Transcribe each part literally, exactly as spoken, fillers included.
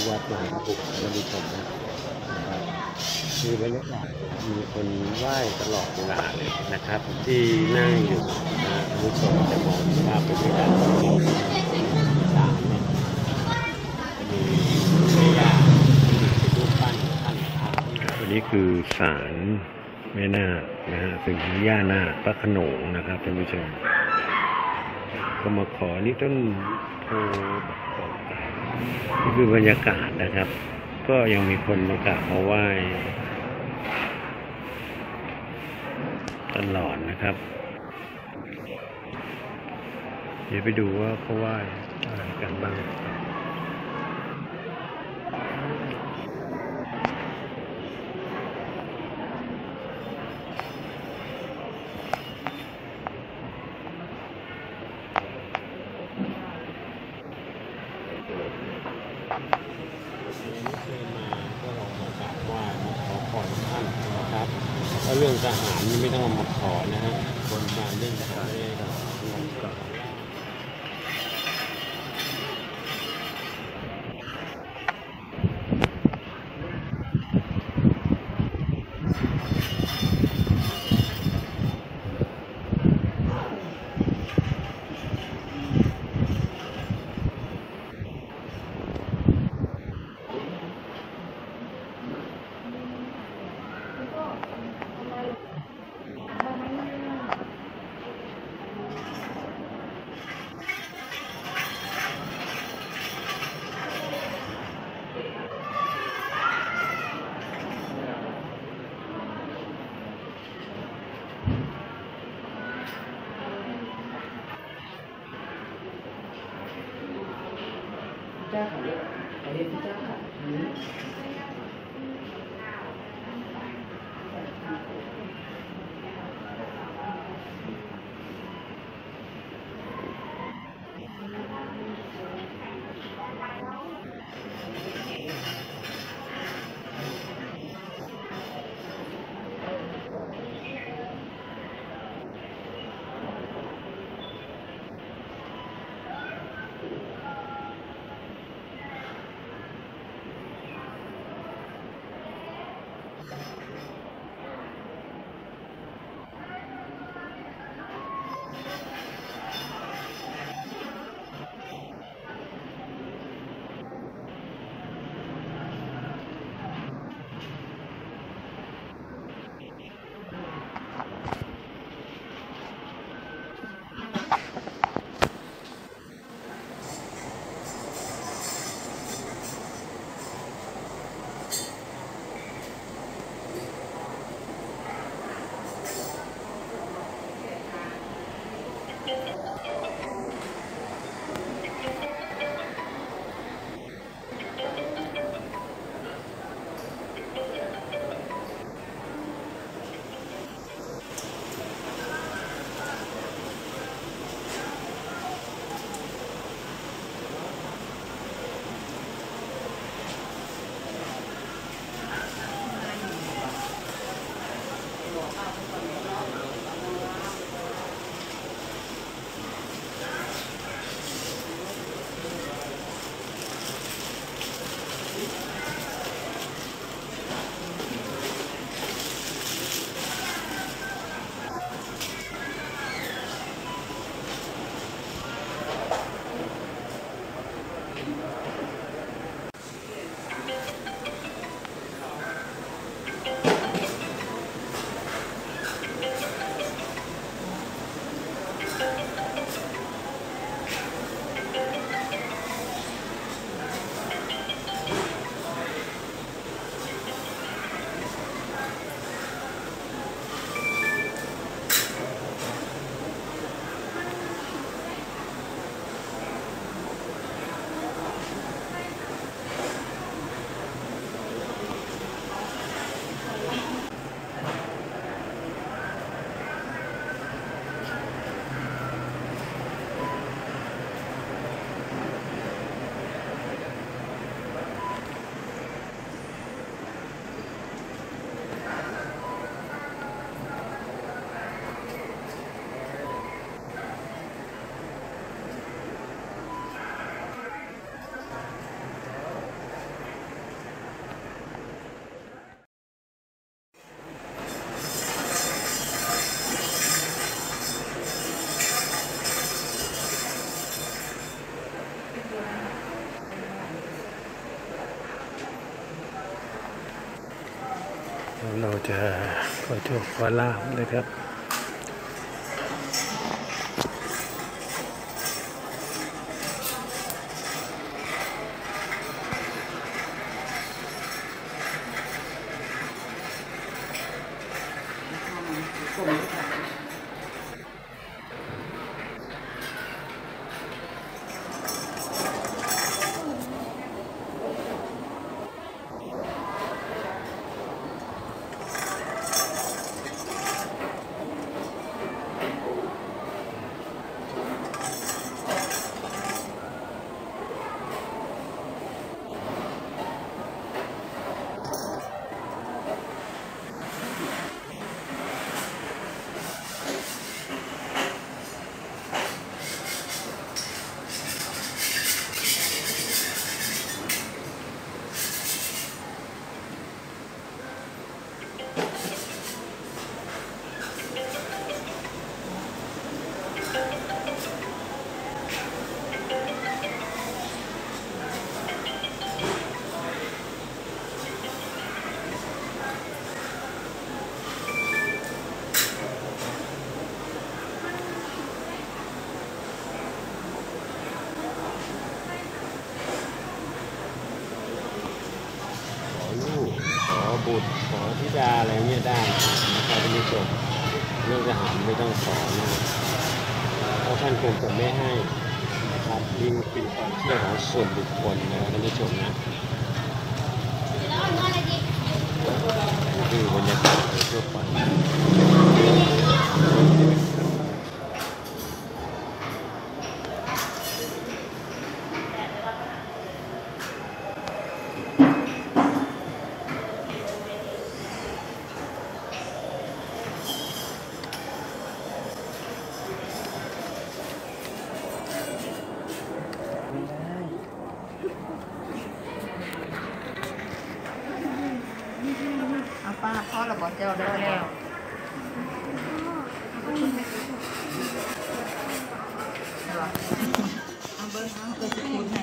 วัดหลวงปู่ท่านผู้ชมนะคือบรรยากาศมีคนไหว้ตลอดเวลาเลยนะครับที่นั่งอยู่นะท่านผู้ชมจะมองภาพบรรยากาศที่ศาลเนี่ยมีแม่ย่าที่เป็นรูปปั้นท่านนะครับวันนี้คือศาลแม่นาคนะฮะเป็นย่านาคพระโขนงนะครับท่านผู้ชมก็มาขอนี่ต้นโพนี่คือบรรยากาศนะครับก็ยังมีคนมากราบมาไหว้ตลอดนะครับเดี๋ยวไปดูว่าเขาไหว้อะไรกันบ้างเรื่องทหารนี่ไม่ต้องเอามาขอนะฮะคนมาเรื่องทหารได้ก็ลงก่อนเจ้าค่ะอันนี้เจ้าค่ะนี้เราจะขอโชคขอลาภนะครับขอบุตรขอธิดาอะไรเนี่ยได้นะครับท่านผู้ชมเรื่องทหารไม่ต้องขอนะเพราะท่านคงจะไม่ให้นะครับยิ่งเป็นความเชื่อของส่วนบุคคลนะครับท่านผู้ชมนะคือบรรยากาศโดยทั่วไปเอาป้าพ่อเราบอกเจ้าได้แล้วเอาเบิ้งเอาเบิ้งจะพูดให้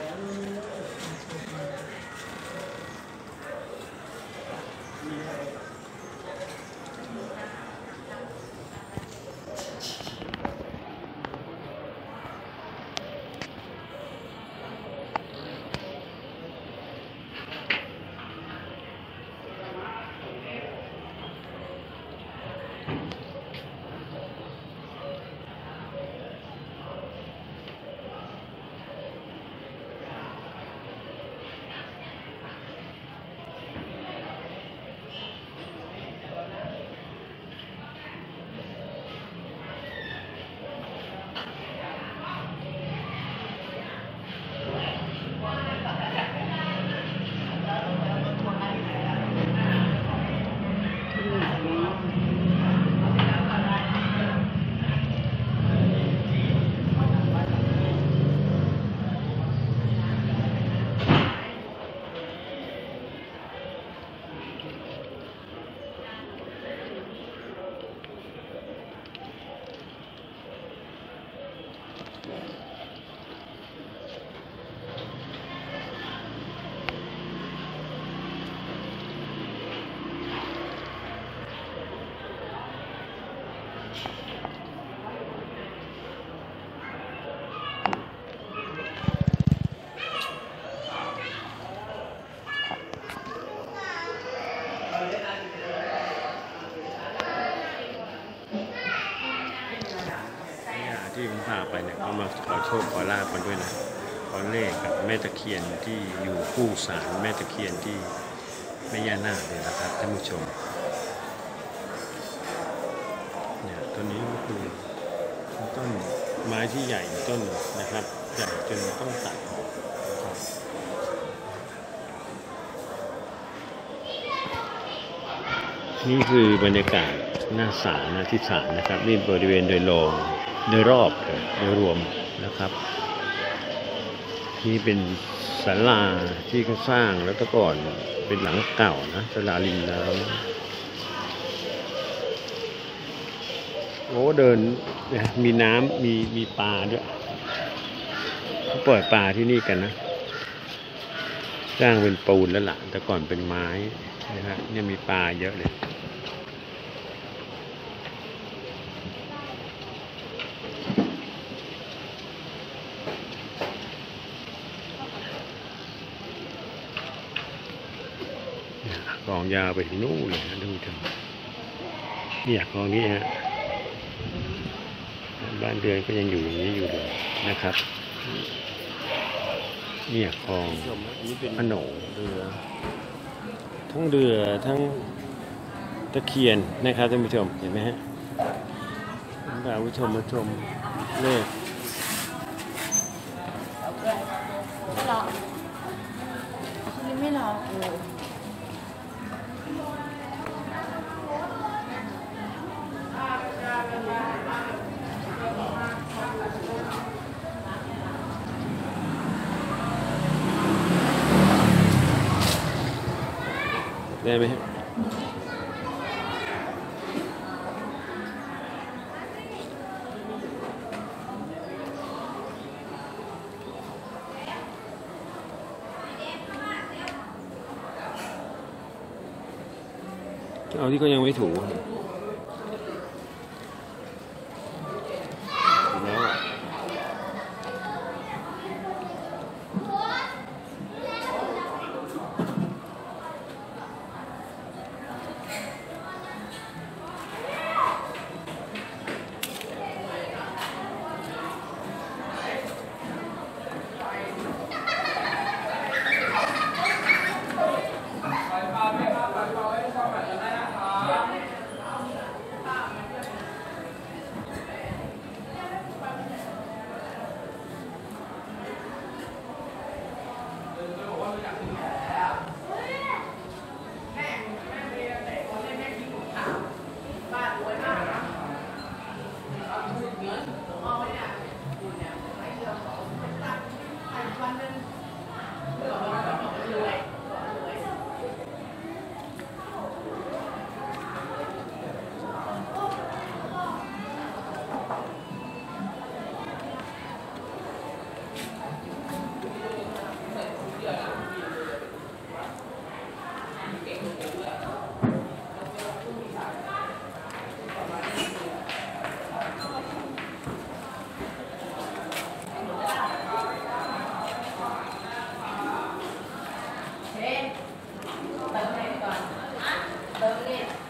ที่ผมพาไปเนี่ยเขามาขอโชคขอลาภกันด้วยนะขอเลขกับแม่ตะเคียนที่อยู่คู่ศาลแม่ตะเคียนที่แม่ย่านาคเนี่ยนะครับท่านผู้ชมเนี่ยต้นนี้ก็คือต้นไม้ที่ใหญ่ต้นนะครับใหญ่จนต้องตัดออกนะครับนี่คือบรรยากาศหน้าศาลนะที่ศาลนะครับนี่บริเวณโดยรอบโดยรอบโดยรวมนะครับนี่เป็นศาลาที่เขาสร้างแล้วก็ก่อนเป็นหลังเก่านะศาลาริมน้ำโอ้เดินมีน้ำมีมีปลาด้วยเขาปล่อยปลาที่นี่กันนะสร้างเป็นปูนแล้วล่ะแต่ก่อนเป็นไม้นะฮะเนี่ยมีปลาเยอะเลยคลองยาวไปถึงนู่นเลยนะท่านผู้ชมเนี่ยคลองนี้ฮะบ้านเรือนก็ยังอยู่อย่างนี้อยู่เลยนะครับเนี่ยคลองพโหนเรือทั้งเรือทั้งตะเคียนนะครับท่านผู้ชมเห็นไหมฮะผมพาผู้ชมมาชมเลขหรอนี่ไม่หรอกเลยได้ไหมฮะเอาที่ก็ยังไม่ถูแล้วอะเติมให้ก่อนเติมนี่